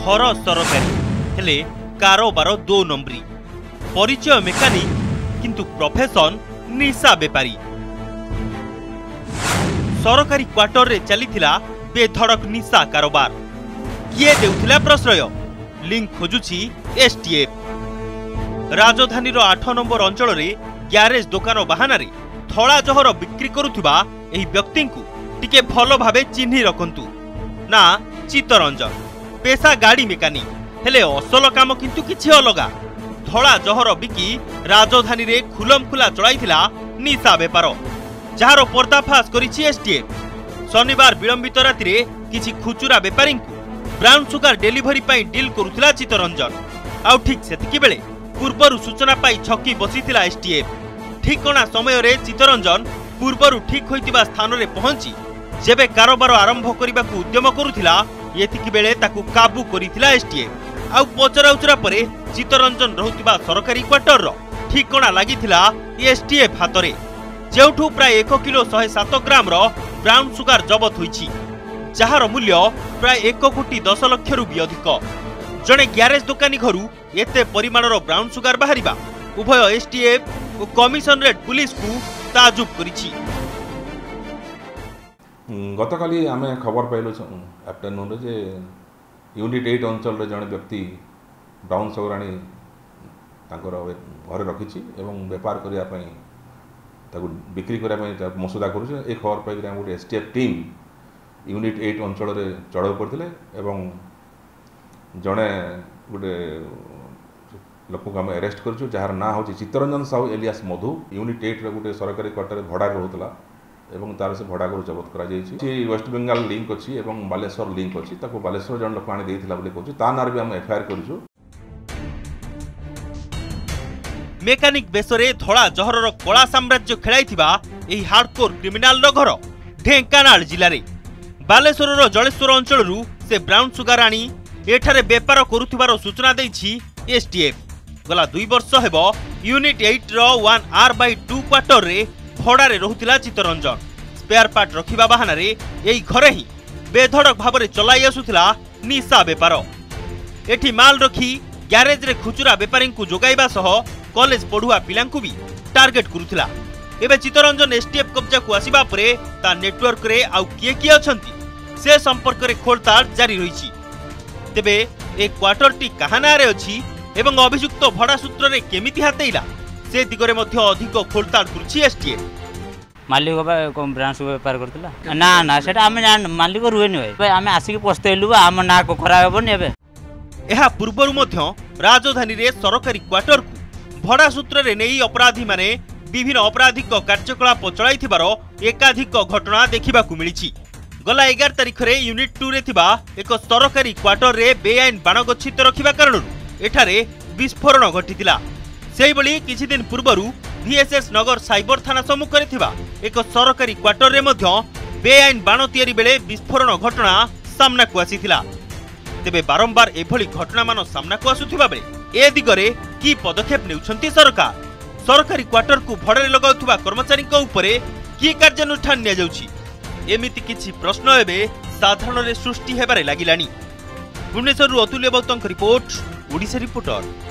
घर सरकारी हेले कारोबार 2 नंबरी, परिचय मेकानिक किंतु प्रोफेशन निशा बेपारी। सरकारी क्वार्टर रे चलीथिला बेधड़क निशा कारोबार। किए देउथिला प्रश्रय? लिंक खोजुछि एसटीएफ। राजधानी 8 नंबर अंचल रे ग्यारेज दुकान बहाना रे थळा जहर बिक्री करुथिबा एही व्यक्ति को टिके भलो भाबे चिन्हि रखंतु। ना चित्तरंजन, पेशा गाड़ी मेकानिक, हेले असल काम किंतु किछि अलगा। धड़ा जहर बिकी राजधानी रे खुलम खुला चलाइथिला निशा बेपार, जार पर्दाफाश करिछि एसटीएफ। शनिवार विलंबित राति रे किछि खुचुरा बेपारी को ब्राउन सुगर डेलीवरी पाई डील करुथिला चित्तरंजन। आउ ठीक सेतिकी बेले पूर्वरु सूचना पाई छकी बसिथिला एसटीएफ। ठिकणा समय रे चित्तरंजन पूर्वरु ठीक होइतिबा स्थान रे पहुंची जेबे कारोबार आरंभ करने को उद्यम करुथिला एतिकी बेले ताकू काबू करिथिला एसटीएफ। आउ पचरा उचरा परे चित्तरंजन रहुतिबा सरकारी क्वार्टर रो ठिकणा लागिथिला एसटीएफ हातरे, जेउठू प्राय 1 किलो 107 ग्राम रो ब्राउन सुगर जबत होईछि, जहार मूल्य प्राय 1 कोटी 10 लाख रु भी अधिक। जणे ग्यारेज दुकानी घरू एते परिमाणर ब्राउन सुगर बाहरिबा उभय एसटीएफ और कमिशनरेट पुलिस को ताजुब करिछि। गतकाली आम खबर पाइलु आफ्टरनून जे यूनिट 8 अंचल जड़े व्यक्ति ब्राउन सुगर आनी घर रखी एवं बेपार करने बिक्री करने मसुदा कर खबर पाई गोटे एसटीएफ टीम यूनिट 8 अंचल चढ़ाऊ पड़ते जड़े गोटे लोक को आम अरेस्ट कर जार ना हूँ चित्तरंजन साहू एलियास मधु। यूनिट 8 गोटे सरकारी क्वार्टर भड़ा रोला एवं तार से भड़ा घर जबत कर वेस्ट बेंगल लिंक अच्छी और बालेश्वर लिंक अच्छी बालेश्वर जन लोक आनी कहूँ ता ना भी आम एफआईआर कर। मेकानिक बेसरे धड़ा जहर कला साम्राज्य खेलाइथिबा एही हार्डकोर क्रिमिनाल घर ढेंकानाल जिले में बालेश्वर जलेश्वर अंचल से ब्राउन सुगर आनी एठारे बेपार करुथिबार सूचना देछि एसटीएफ। गला 2 वर्ष हेबो यूनिट 8 रो 1R/2 क्वार्टर रे भड़ारे रहुतिला चित्तरंजन। स्पेयर पार्ट रखिबा बहाना रे एही घरे ही बेधड़क भाबरे चलाई आसुथिला निशा बेपार। एठी माल रखी ग्यारेज रे खुचुरा बेपारी को जोगाइबा सह कॉलेज पढ़ुआ पिलांकु भी टार्गेट करुथिला। एबे चित्तरंजन एसटीएफ कब्जा को आसीबा परे ता नेटवर्क रे आउ किए किए अछंती से संपर्क रे खोलताड़ जारी रहिछि। तेबे ए क्वार्टर टी कहाना रे अछि एवं अभियुक्त भड़ा सूत्र रे केमिति हातेइला से दिगरे मध्य अधिक खोलताड़ करुछि एसटीएफ। मालिक ब्रांच बेपार करथिला ना ना सेटा हम जान मालिक रुहेनी भाई आम आसिक पस्तेलु आम ना को खराब हेबनी एबे। एहा पूर्वरु मध्य राजधानी रे सरकारी क्वार्टर को भड़ा सूत्र रे नेई अपराधी माने विभिन्न आपराधिक कार्यकलाप चलाइथिबार एकाधिक घटना देखिबाकू मिलिछि। गला 11 तारिख रे यूनिट 2 रे थिबा एक सरकारी क्वार्टर रे बेआईन बाण गच्छित रखिबा कारण एठारे विस्फोरण घटितिला। सेही बली किछि दिन पूर्वरु VSS नगर साइबर थाना सम्मुख रे थिबा एक सरकारी क्वार्टर रे मध्य बेआईन बाण तयारी बेले विस्फोरण घटना सामना को आसीथिला। तेबे बारंबार एभली घटना मान सामना को आसुथिबा बेले ए दिगरे की पदक्षेप नेउछंती सरकार? सरकारी क्वार्टर को भड़ारे लगाउथुबा कर्मचारी उपरे की कार्यानुष्ठान निया जाउछि? एमिति किछि प्रश्न एबे साधारण रे सृष्टि हेबारे लागिलानी। भुवनेश्वर अतुल्य बौद्धଙ୍କ रिपोर्ट, ओडिशा रिपोर्टर।